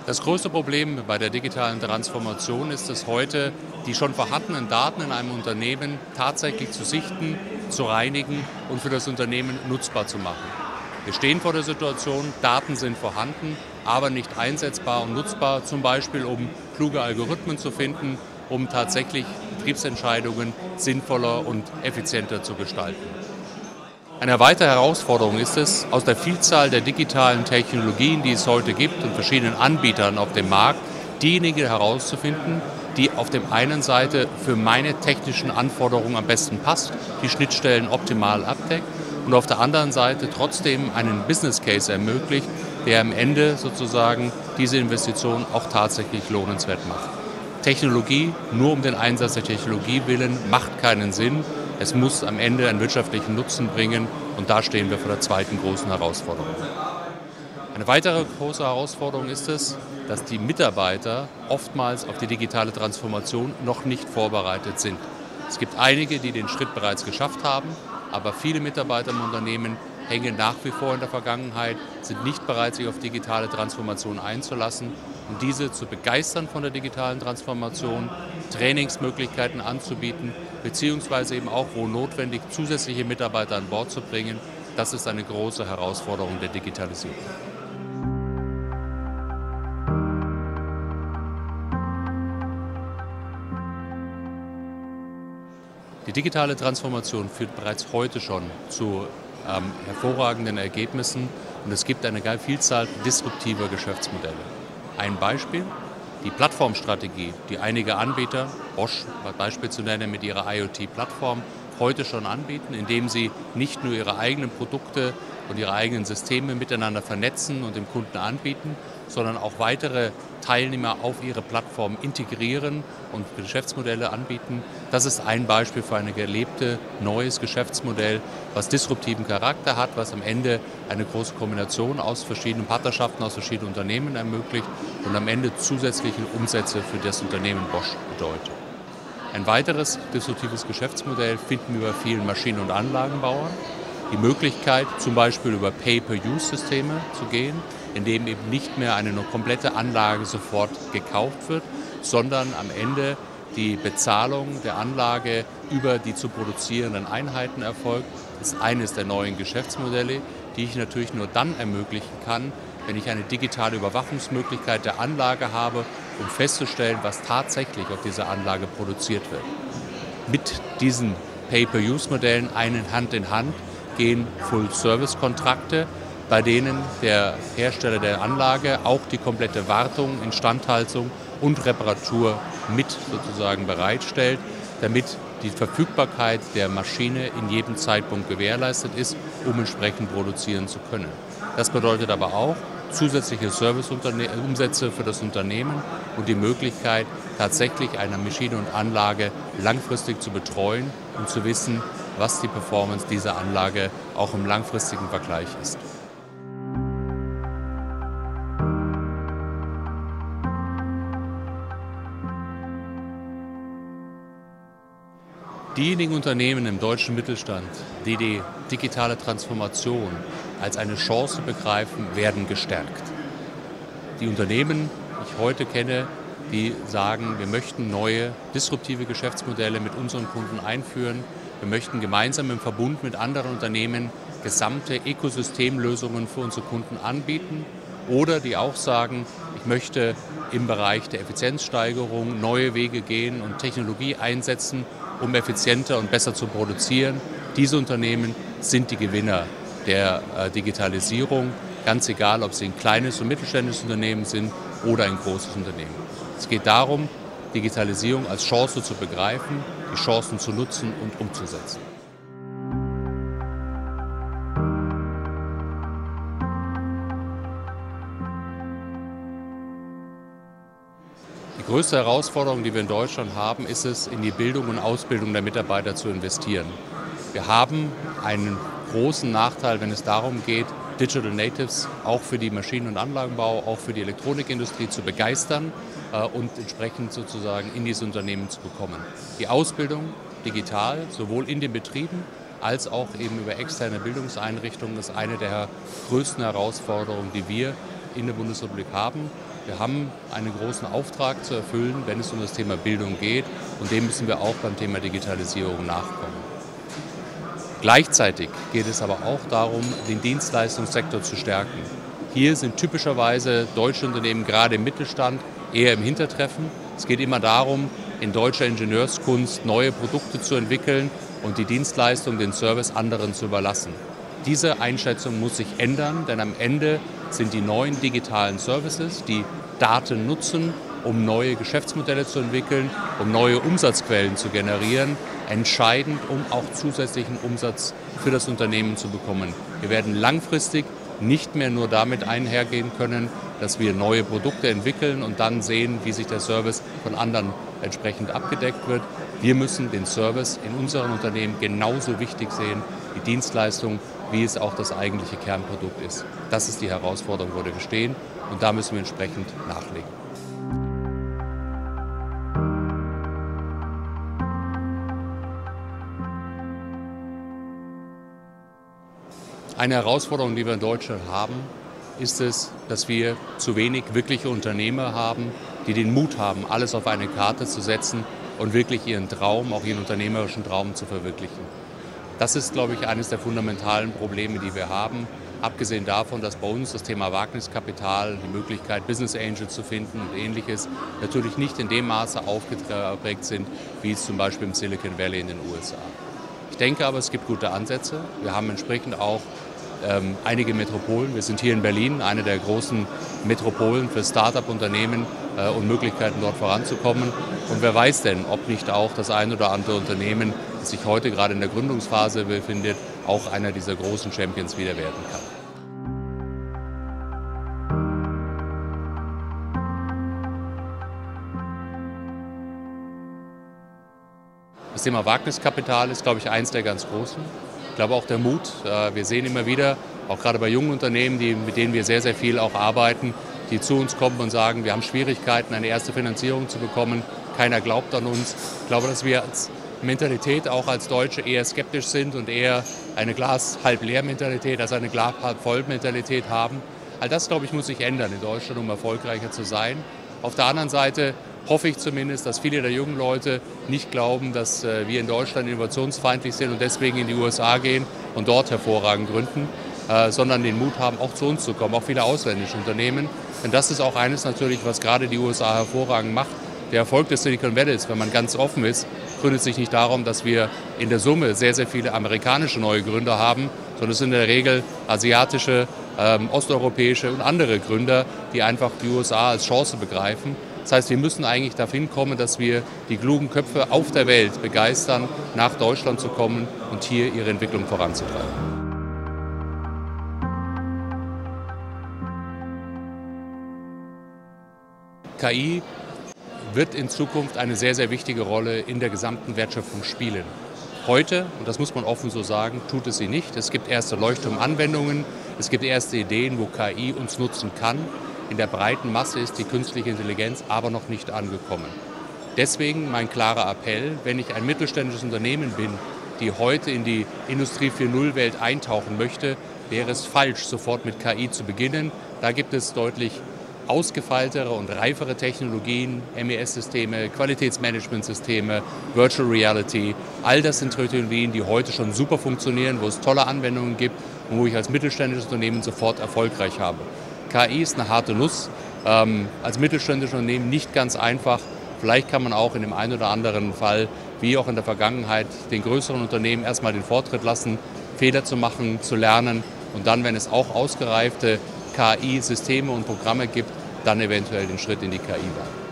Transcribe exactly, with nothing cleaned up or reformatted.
Das größte Problem bei der digitalen Transformation ist es heute, die schon vorhandenen Daten in einem Unternehmen tatsächlich zu sichten, zu reinigen und für das Unternehmen nutzbar zu machen. Wir stehen vor der Situation, Daten sind vorhanden, aber nicht einsetzbar und nutzbar, zum Beispiel um kluge Algorithmen zu finden, um tatsächlich Betriebsentscheidungen sinnvoller und effizienter zu gestalten. Eine weitere Herausforderung ist es, aus der Vielzahl der digitalen Technologien, die es heute gibt und verschiedenen Anbietern auf dem Markt, diejenigen herauszufinden, die auf der einen Seite für meine technischen Anforderungen am besten passt, die Schnittstellen optimal abdeckt und auf der anderen Seite trotzdem einen Business Case ermöglicht, der am Ende sozusagen diese Investition auch tatsächlich lohnenswert macht. Technologie, nur um den Einsatz der Technologie willen, macht keinen Sinn. Es muss am Ende einen wirtschaftlichen Nutzen bringen und da stehen wir vor der zweiten großen Herausforderung. Eine weitere große Herausforderung ist es, dass die Mitarbeiter oftmals auf die digitale Transformation noch nicht vorbereitet sind. Es gibt einige, die den Schritt bereits geschafft haben, aber viele Mitarbeiter im Unternehmen hängen nach wie vor in der Vergangenheit, sind nicht bereit, sich auf digitale Transformation einzulassen und diese zu begeistern von der digitalen Transformation, Trainingsmöglichkeiten anzubieten, beziehungsweise eben auch, wo notwendig, zusätzliche Mitarbeiter an Bord zu bringen. Das ist eine große Herausforderung der Digitalisierung. Die digitale Transformation führt bereits heute schon zu ähm, hervorragenden Ergebnissen und es gibt eine Vielzahl disruptiver Geschäftsmodelle. Ein Beispiel: die Plattformstrategie, die einige Anbieter, Bosch als Beispiel zu nennen, mit ihrer IoT-Plattform heute schon anbieten, indem sie nicht nur ihre eigenen Produkte und ihre eigenen Systeme miteinander vernetzen und dem Kunden anbieten, sondern auch weitere Teilnehmer auf ihre Plattform integrieren und Geschäftsmodelle anbieten. Das ist ein Beispiel für ein gelebtes, neues Geschäftsmodell, was disruptiven Charakter hat, was am Ende eine große Kombination aus verschiedenen Partnerschaften, aus verschiedenen Unternehmen ermöglicht und am Ende zusätzliche Umsätze für das Unternehmen Bosch bedeutet. Ein weiteres disruptives Geschäftsmodell finden wir bei vielen Maschinen- und Anlagenbauern. Die Möglichkeit, zum Beispiel über Pay-per-Use-Systeme zu gehen, in dem eben nicht mehr eine komplette Anlage sofort gekauft wird, sondern am Ende die Bezahlung der Anlage über die zu produzierenden Einheiten erfolgt, ist eines der neuen Geschäftsmodelle, die ich natürlich nur dann ermöglichen kann, wenn ich eine digitale Überwachungsmöglichkeit der Anlage habe, um festzustellen, was tatsächlich auf dieser Anlage produziert wird. Mit diesen Pay-per-Use-Modellen einen Hand in Hand gehen Full-Service-Kontrakte, bei denen der Hersteller der Anlage auch die komplette Wartung, Instandhaltung und Reparatur mit sozusagen bereitstellt, damit die Verfügbarkeit der Maschine in jedem Zeitpunkt gewährleistet ist, um entsprechend produzieren zu können. Das bedeutet aber auch zusätzliche Serviceumsätze für das Unternehmen und die Möglichkeit, tatsächlich eine Maschine und Anlage langfristig zu betreuen und zu wissen, was die Performance dieser Anlage auch im langfristigen Vergleich ist. Diejenigen Unternehmen im deutschen Mittelstand, die die digitale Transformation als eine Chance begreifen, werden gestärkt. Die Unternehmen, die ich heute kenne, die sagen, wir möchten neue disruptive Geschäftsmodelle mit unseren Kunden einführen. Wir möchten gemeinsam im Verbund mit anderen Unternehmen gesamte Ökosystemlösungen für unsere Kunden anbieten. Oder die auch sagen, ich möchte im Bereich der Effizienzsteigerung neue Wege gehen und Technologie einsetzen, um effizienter und besser zu produzieren. Diese Unternehmen sind die Gewinner der äh, Digitalisierung, ganz egal, ob sie ein kleines und mittelständisches Unternehmen sind oder ein großes Unternehmen. Es geht darum, Digitalisierung als Chance zu begreifen, die Chancen zu nutzen und umzusetzen. Die größte Herausforderung, die wir in Deutschland haben, ist es, in die Bildung und Ausbildung der Mitarbeiter zu investieren. Wir haben einen großen Nachteil, wenn es darum geht, Digital Natives auch für die Maschinen- und Anlagenbau, auch für die Elektronikindustrie zu begeistern äh, und entsprechend sozusagen in diese Unternehmen zu bekommen. Die Ausbildung digital, sowohl in den Betrieben als auch eben über externe Bildungseinrichtungen, ist eine der größten Herausforderungen, die wir in der Bundesrepublik haben. Wir haben einen großen Auftrag zu erfüllen, wenn es um das Thema Bildung geht, und dem müssen wir auch beim Thema Digitalisierung nachkommen. Gleichzeitig geht es aber auch darum, den Dienstleistungssektor zu stärken. Hier sind typischerweise deutsche Unternehmen gerade im Mittelstand eher im Hintertreffen. Es geht immer darum, in deutscher Ingenieurskunst neue Produkte zu entwickeln und die Dienstleistung, den Service anderen zu überlassen. Diese Einschätzung muss sich ändern, denn am Ende sind die neuen digitalen Services, die Daten nutzen, um neue Geschäftsmodelle zu entwickeln, um neue Umsatzquellen zu generieren, entscheidend, um auch zusätzlichen Umsatz für das Unternehmen zu bekommen. Wir werden langfristig nicht mehr nur damit einhergehen können, dass wir neue Produkte entwickeln und dann sehen, wie sich der Service von anderen entsprechend abgedeckt wird. Wir müssen den Service in unseren Unternehmen genauso wichtig sehen, die Dienstleistung, wie es auch das eigentliche Kernprodukt ist. Das ist die Herausforderung, vor der wir stehen, und da müssen wir entsprechend nachlegen. Eine Herausforderung, die wir in Deutschland haben, ist es, dass wir zu wenig wirkliche Unternehmer haben, die den Mut haben, alles auf eine Karte zu setzen und wirklich ihren Traum, auch ihren unternehmerischen Traum zu verwirklichen. Das ist, glaube ich, eines der fundamentalen Probleme, die wir haben. Abgesehen davon, dass bei uns das Thema Wagniskapital, die Möglichkeit, Business Angels zu finden und Ähnliches natürlich nicht in dem Maße aufgeprägt sind, wie es zum Beispiel im Silicon Valley in den U S A. Ich denke aber, es gibt gute Ansätze. Wir haben entsprechend auch ähm, einige Metropolen. Wir sind hier in Berlin, eine der großen Metropolen für Start-up-Unternehmen äh, und Möglichkeiten, dort voranzukommen. Und wer weiß denn, ob nicht auch das ein oder andere Unternehmen, das sich heute gerade in der Gründungsphase befindet, auch einer dieser großen Champions wieder werden kann. Das Thema Wagniskapital ist, glaube ich, eins der ganz großen. Ich glaube auch der Mut. Wir sehen immer wieder, auch gerade bei jungen Unternehmen, die, mit denen wir sehr, sehr viel auch arbeiten, die zu uns kommen und sagen, wir haben Schwierigkeiten, eine erste Finanzierung zu bekommen. Keiner glaubt an uns. Ich glaube, dass wir als Mentalität auch als Deutsche eher skeptisch sind und eher eine Glas-halb-leer-Mentalität als eine Glas-halb-voll-Mentalität haben. All das, glaube ich, muss sich ändern in Deutschland, um erfolgreicher zu sein. Auf der anderen Seite hoffe ich zumindest, dass viele der jungen Leute nicht glauben, dass wir in Deutschland innovationsfeindlich sind und deswegen in die U S A gehen und dort hervorragend gründen, sondern den Mut haben, auch zu uns zu kommen, auch viele ausländische Unternehmen. Denn das ist auch eines natürlich, was gerade die U S A hervorragend macht. Der Erfolg des Silicon Valleys, wenn man ganz offen ist, gründet sich nicht darum, dass wir in der Summe sehr, sehr viele amerikanische neue Gründer haben, sondern es sind in der Regel asiatische, ähm, osteuropäische und andere Gründer, die einfach die U S A als Chance begreifen. Das heißt, wir müssen eigentlich dahin kommen, dass wir die klugen Köpfe auf der Welt begeistern, nach Deutschland zu kommen und hier ihre Entwicklung voranzutreiben. K I wird in Zukunft eine sehr, sehr wichtige Rolle in der gesamten Wertschöpfung spielen. Heute, und das muss man offen so sagen, tut es sie nicht. Es gibt erste Leuchtturmanwendungen, es gibt erste Ideen, wo K I uns nutzen kann. In der breiten Masse ist die künstliche Intelligenz aber noch nicht angekommen. Deswegen mein klarer Appell, wenn ich ein mittelständisches Unternehmen bin, die heute in die Industrie vier Punkt null Welt eintauchen möchte, wäre es falsch, sofort mit K I zu beginnen. Da gibt es deutlich ausgefeiltere und reifere Technologien, M E S-Systeme, Qualitätsmanagementsysteme, Virtual Reality. All das sind Technologien, die heute schon super funktionieren, wo es tolle Anwendungen gibt und wo ich als mittelständisches Unternehmen sofort erfolgreich habe. K I ist eine harte Nuss, ähm, als mittelständisches Unternehmen nicht ganz einfach. Vielleicht kann man auch in dem einen oder anderen Fall, wie auch in der Vergangenheit, den größeren Unternehmen erstmal den Vortritt lassen, Fehler zu machen, zu lernen und dann, wenn es auch ausgereifte K I-Systeme und Programme gibt, dann eventuell den Schritt in die K I wagen.